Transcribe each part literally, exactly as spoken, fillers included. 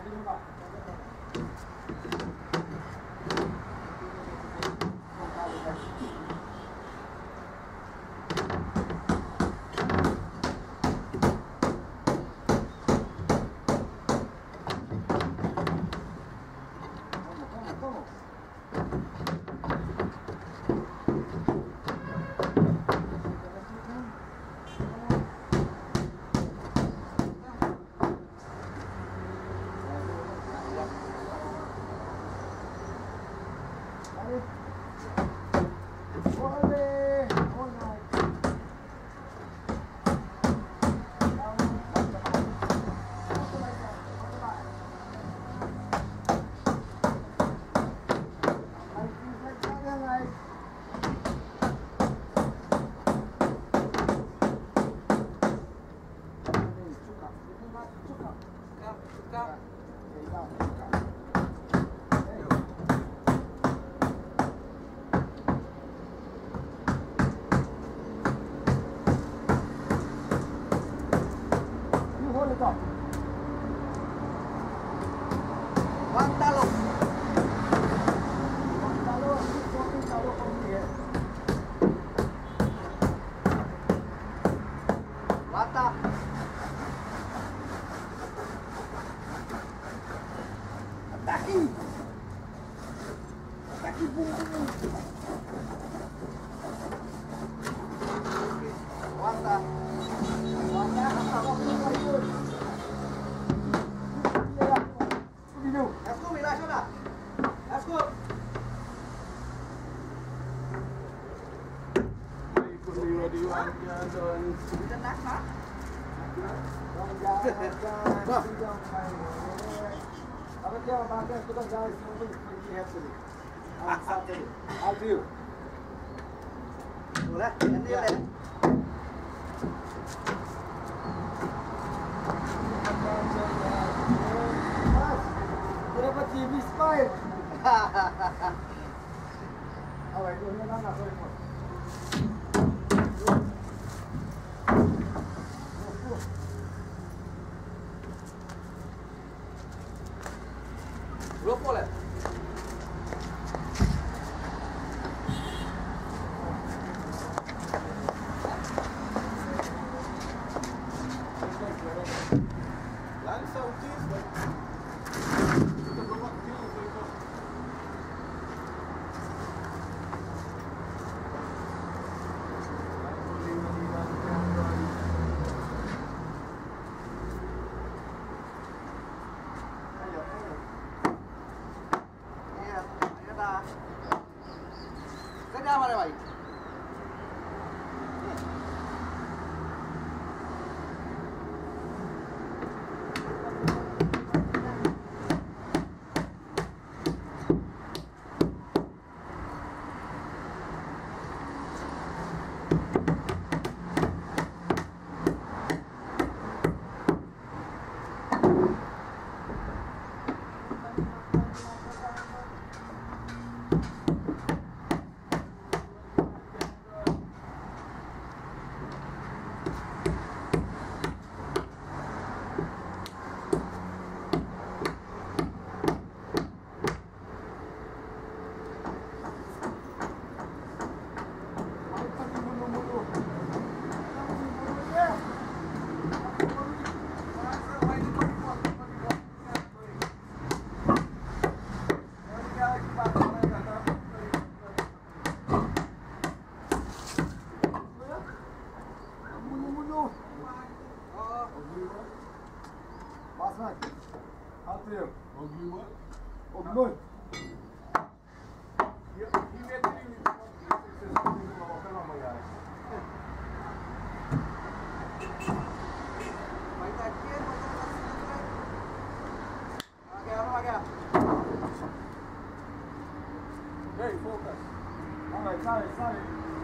I'll do. Boleh, nanti ya. Mas, berapa T V smile? Oh, itu ni mana sorry mas. Berapa boleh? Kerja mana baik? Hey, focus. All right, sorry, sorry.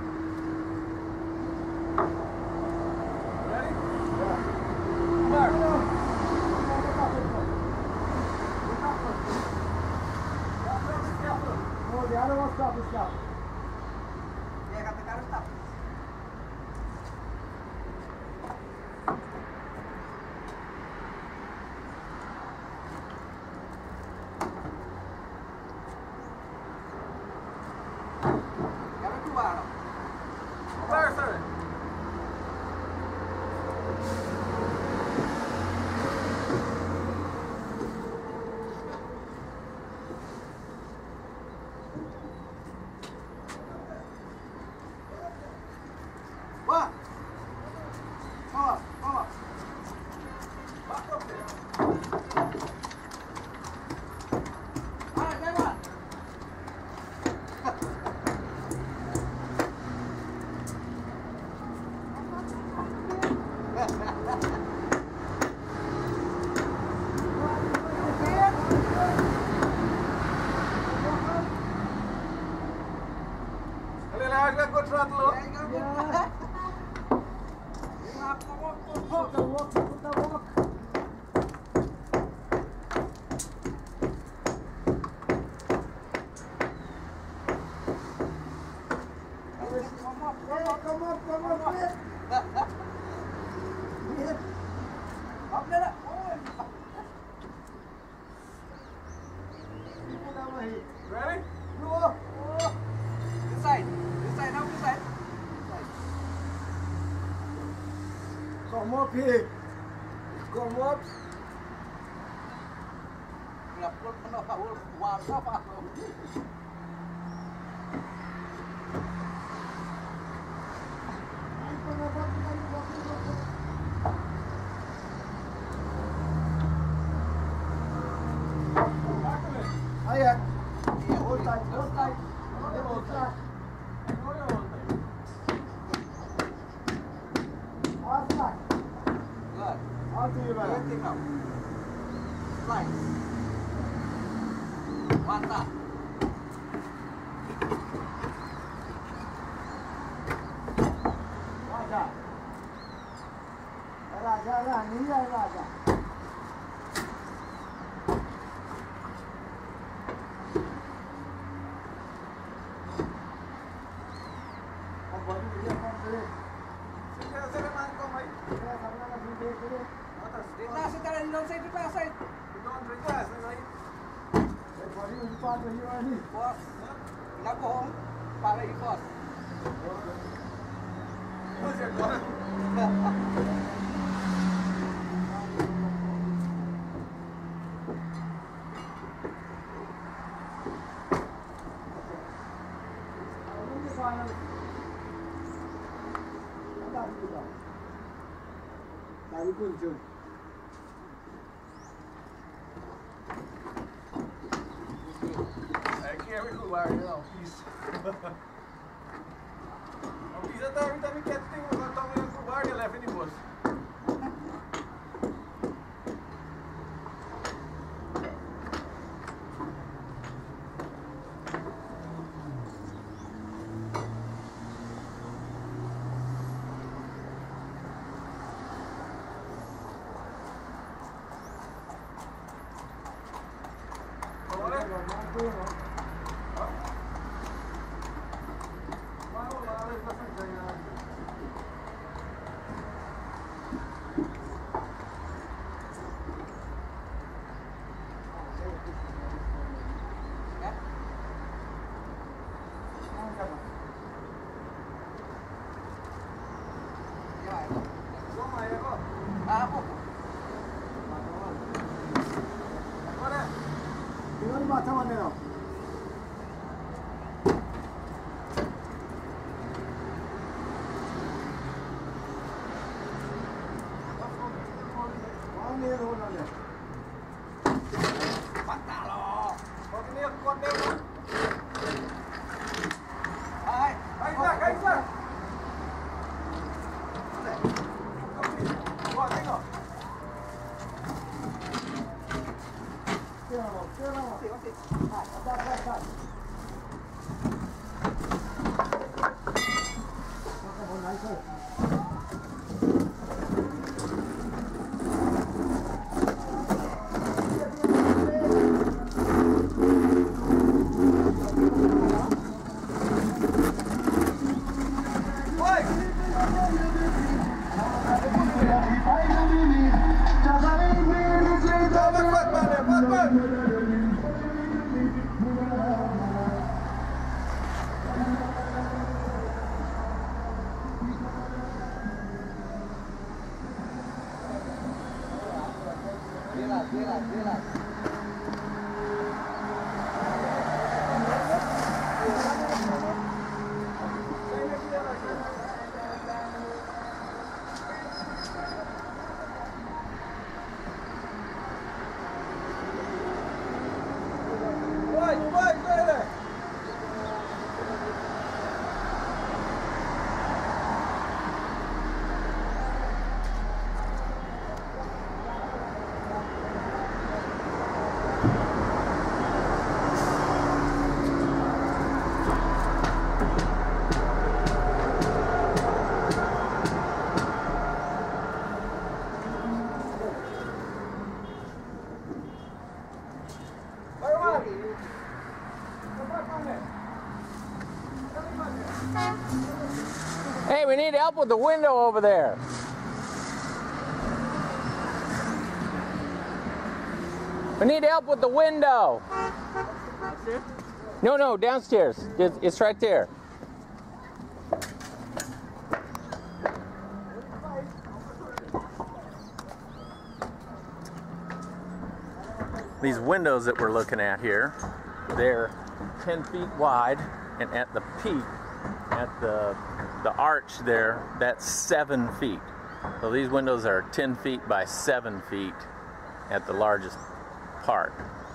Ready? Yeah. Mark. No, the other one stop, stop. Yeah, got the car stop. up here. Come up. Ngập luôn nó vào vào nó vào. Aí é. Hold tight, hold tight. Hold tight. All tight. Good. All to you, brother. Everything now. Slice. One tap. Raja. Raja, Rani, Raja. Relax it and don't say to pass it. Don't relax, right? Boss. Now go home. Para you boss. What's your gun? Dari kunjung. I can't go wire, you know, please. Oh, please, I thought every time we catch things, we're going to talk about the wire, you left in the bush. Tinggal baca mana no? Mana yang mana ni? Patah loh. Kau ni kuat ni kan? Hai. Hai, Isaac, hai, Isaac. Kuat tengok. Tengok, tengok. Masih, masih. Ada, ada, ada. Macam mana itu? Relax, relax, relax. Vai, vai, vai. Hey, we need help with the window over there. We need help with the window. No, no, downstairs. It's, it's right there. These windows that we're looking at here, they're ten feet wide, and at the peak, at the the arch there, that's seven feet. So these windows are ten feet by seven feet at the largest part.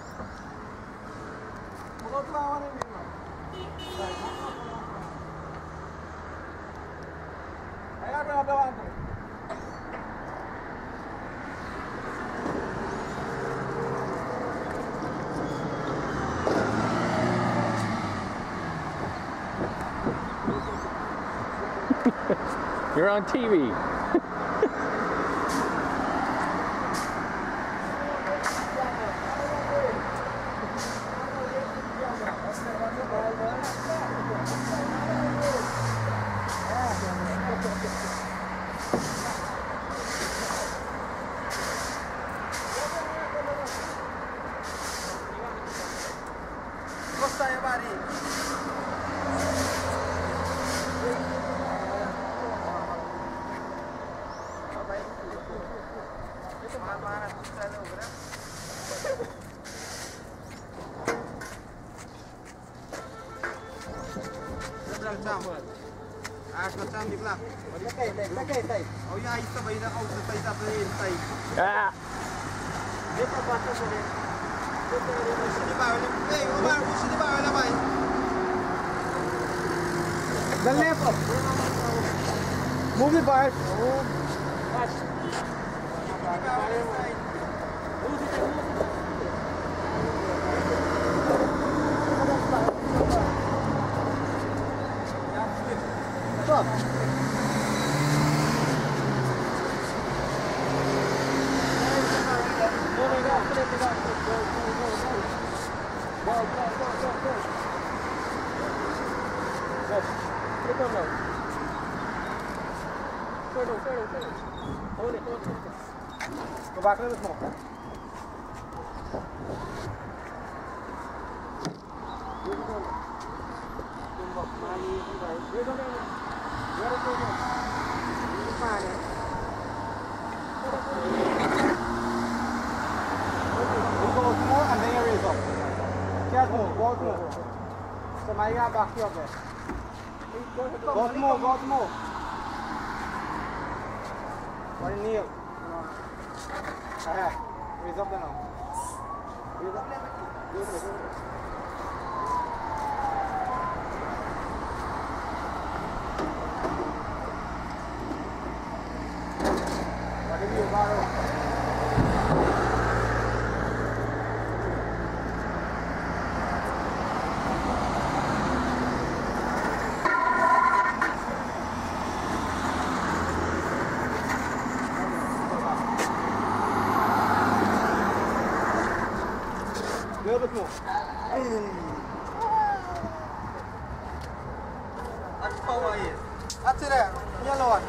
You're on T V. Costa ya bari. Acho que estamos de lá. Olha aqui, olha aqui, tá aí. Olha aí, está bem, está aí, está aí, está aí. Ah! Vem pra baixo pra ver. Sini ba, olha, ei, Omar, sini ba, olha vai. The left up. Move it back. Move. Back. Stop. Go back a little more. And then you raise up. Just move, go small. So now you got back here up there. Go small, go small. What a kneel. Alright, raise up there now. Raise up. Raise up. What do you borrow? A little bit more. That's power here. That's it there. Yellow one.